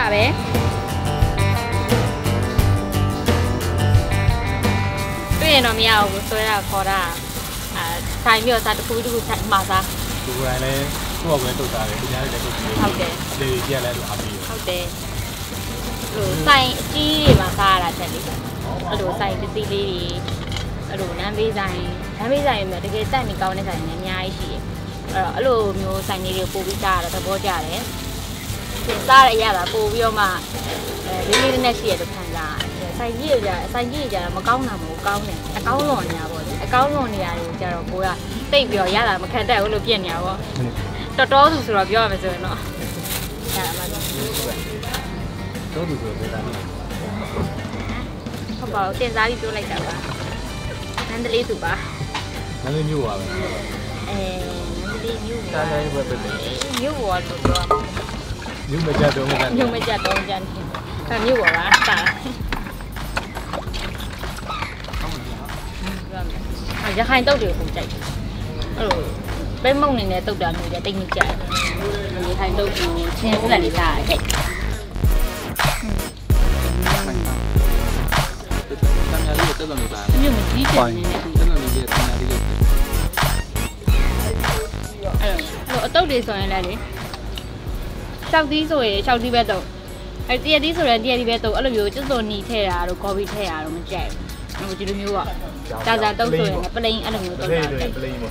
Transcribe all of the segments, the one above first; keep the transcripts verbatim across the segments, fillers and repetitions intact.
ပါပဲတွေ့ရင်တော့မရဘူးဆွဲတာခေါ်တာအဲဆိုင်ပြီးတော့စားတစ်ခုတစ်ခုဆိုင်မှာစားဒီကလည်းကိုယ့်ဘက်ပဲတုတ်တာလေဒီကြားလည်းတုတ်ပြီးဟုတ်တယ်လေကြီးကလည်းအားပြီးဟုတ်တယ်ဟိုဆိုင်အကြီးတွေမှာစားရတာတက်လေအဲ့လိုဆိုင်ပစ္စည်းလေးတွေအဲ့လိုနန်းပေးဆိုင်နန်းပေးဆိုင်မျိုးတကယ်တက်နေကောင်းတဲ့ဆိုင်တွေအများကြီးရှိတယ်အဲ့တော့အဲ့လိုမျိုးဆိုင်လေးတွေပို့ပြီးစားရတော့သဘောကျတယ်သင်စားရရတာပို့ပြီးတော့မှအဲလေးလေးနဲ့ရှိရတော့ခံစားရတယ်ဆိုင်ကြီးတွေကြဆိုင်ကြီးတွေကြတော့မကောင်းတာမဟုတ်ကောင်းတယ်အကောင်းလွန်နေတာပေါ့လေအကောင်းလွန်နေရတယ်ကြတော့ကိုကတိတ်ပြီးတော့ရတာမခံတတ်ဘူးလို့ပြက်နေတာပေါ့တော်တော်သူဆိုတော့ပြောရမယ်ဆိုရင်တော့ရတာမှတော့တော်သူဆိုတော့ဒါနဲ့ဟုတ်ပါဘူးတင်စားပြီးပြောလိုက်တာပါနန်းတလေးသူပါနန်းလေးမျိုးပါပဲအဲနန်းတလေးမျိုးပါနန်းလေးပဲပဲမျိုးပါတော့ပြောမျိုးမကြတော့ဘူးမျိုးမကြတော့ကြတယ်ဒါမျိုးပါလားတာရခိုင်တုတ်တွေကိုကြိုက်တယ်အဲ့လိုပဲမုံနေနဲ့တုတ်တာမျိုးတွေတိတ်မကြိုက်ဘူးရခိုင်တုတ်ကိုချင်းစလက်လေးစားရတယ်တမ်းရလေးတက်တော့နေပါမျိုးမကြီးတယ်နည်းနည်းတက်တော့နေတယ်တမ်းရလေးအဲ့လိုအတုတ်တွေဆိုရင်လည်းလေရှောက်သီးဆိုရင်ရှောက်သီးပဲတုတ်အဲ့တရသီးဆိုရင်တရသီးပဲတုတ်အဲ့လိုမျိုးကျွတ်စုံနီထည့်တာတို့ကော်ဖီထည့်တာတို့မကြိုက်ဘူးဟိုဒီလိုမျိုးပေါ့ကြာကြာတုတ်ဆိုရင်ပလိန်အဲ့လိုမျိုးတုတ်တာကြိုက်ပလိန်ပေါ့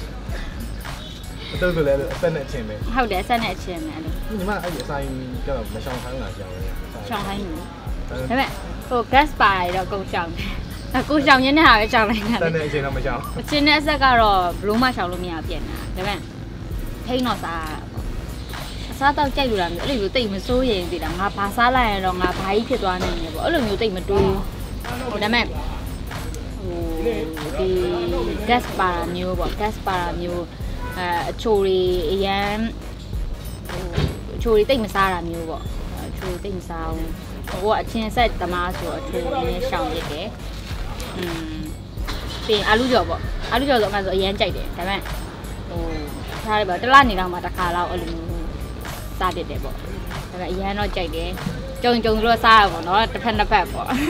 တုတ်ဆိုလည်းအသက်နဲ့အချင်းပဲဟုတ်တယ်အဆက်နဲ့အချင်းပဲအဲ့လိုညီမအဲ့ဒီအဆိုင်ကတော့မရှောင်ခိုင်းတာကြောင်လေရှောင်ခိုင်းဘူးဒါပေမဲ့ဟို gas ပါရတော့ကုန်ရှောင်တယ်အခုရှောင်ရင်းနဲ့ဟာပဲရှောင်လိုက်တာတက်တဲ့အချင်းတော့မရှောင်အချင်းနဲ့အဆက်ကတော့ဘလို့မှရှောင်လို့မရပြန်တာဒါပေမဲ့ထိန်းတော့စားအစားတော့ကြိုက်လို့လားမျိုးအဲ့လိုမျိုးတိတ်မစိုးရင်တည်လားငါဘာစားလိုက်ရင်တော့ငါဘာကြီးဖြစ်သွားနိုင်တယ်ပေါ့အဲ့လိုမျိုးတိတ်မတွေးဟိုဒါပေမဲ့ဟိုဒီ gas ပါမျိုးပေါ့ gas ပါမျိုးအဲအချိုတွေအရန်ဟိုအချိုတွေတိတ်မစားတာမျိုးပေါ့အချိုတိတ်မစားဘူးဟိုကအချင်းဆက်သမားဆိုအချိုနည်းနည်းရှောင်ရစ်တယ်อืมပြီးအာလူကြော်ပေါ့အာလူကြော်ဆိုအမှဆိုအရန်ကြိုက်တယ်ဒါပေမဲ့ဟိုထားရပါတလားနေတော့မှတစ်ခါတော့အဲ့လိုမျိုးစားတတ်တယ်ပေါ့ဒါပေမဲ့အရန်တော့ကြိုက်တယ်ကြုံကြုံလို့စားရပေါ့နော်တစ်ဖက်နှစ်ဖက်ပေါ့အဲ့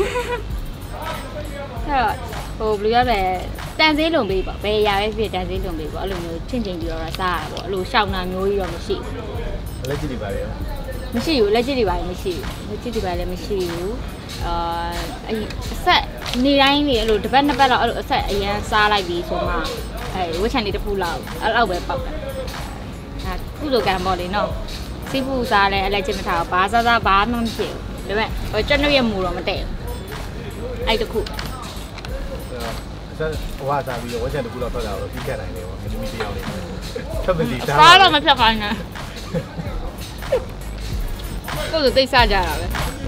တော့ဟိုဘယ်လိုရလဲတန်သေးလုံပေးပေါ့ဘယ်အရာပဲဖြစ်တန်သေးလုံပေးပေါ့အဲ့လိုမျိုးချင်းချင်းပြီးတော့စားရပေါ့အဲ့လိုရှောင်းတာမျိုးကြီးတော့မရှိဘူးလက်ကြည့်နေပါလေမရှိဘူးလက်ကြည့်တွေပါလည်းမရှိဘူးလက်ကြည့်တွေပါလည်းမရှိဘူးအာအဆက်နေတိုင်းလေအဲ့လိုတစ်ပတ်နှစ်ပတ်လောက်အဲ့လိုအဆက်အရန်စားလိုက်ပြီးဆိုမှအဲဝက်ချန်လေးတစ်ခုလောက်အဲ့လောက်ပဲပေါက်တာအဲကုသိုလ်ကံပေါ့လေနော်စီးပူစားလဲအဲ့လက်ချင်းမထားဘူးဘာစားစားဘာမှမဖြစ်ဘူးဒါပေမဲ့ကျွန်တော်ရဲ့မူတော့မတည့်ဘူးအဲ့တခုဆက်ဟိုဟာစားပြီးတော့ဝက်ချန်တစ်ခုလောက်ထွက်လာတော့ပြီးခဲ့နိုင်တယ်ပေါ့မင်းမီတယောက်လေးထပ်ပြီးစားစားတော့မဖြတ်ခိုင်းနဲ့ကိုယ်သိစားကြတာပဲ